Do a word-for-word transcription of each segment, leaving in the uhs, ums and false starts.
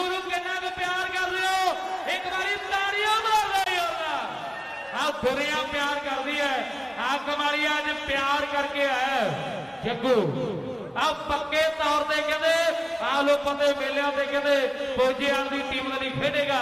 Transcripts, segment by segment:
जग्गू नूं किन्ना क प्यार कर रहे हो, एक बारी ताड़ियां मार रहे हो ना। हाँ दुनिया प्यार कर दी है, हाँ कमालिया अज प्यार करके आया जग्गू। अब पक्के तौर पर कहते आ लो बंदे मेलिया से कहते फौजियां की टीम नहीं खेडेगा।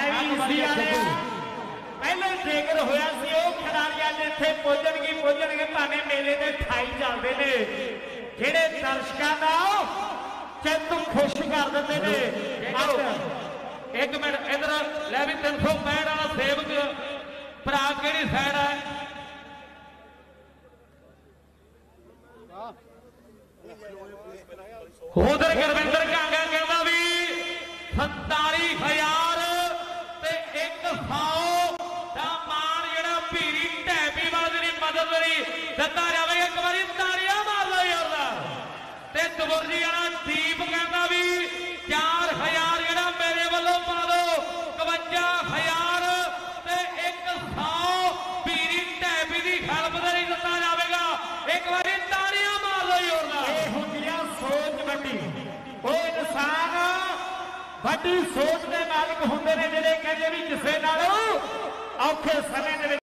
पहले जिक्र होया सी वो खिडारी अज इत्थे पुजणगे पुजणगे भावें मेले दे अठाई चलदे ने, जिहड़े दर्शकां दा चित्त खुश कर दिंदे ने। एक मिनट इधर लै भी तीन सौ पैंठ वाला सेवक भरा किहड़ी साइड है? उधर गुरविंदर कांगा कहता भी संताली हजार ते एक सौ का मान जरा भीरी ढैबी वाले की मदद नहीं दिता जाएगा। एक बार ताड़ियां मार लो यार। कबुरजी वाला दीप कहता भी चार हजार जरा मेरे वालों पा दो, कवंजा हजार ते एक सौ भीरी ढैबी की खलप नहीं दिता जाएगा। एक बार ताड़ियां मार लो यार। सोच वड्डी वो इंसान वड्डी सोच के मालिक होंगे ने, जिहड़े कहंदे भी किसे नाल औखे समय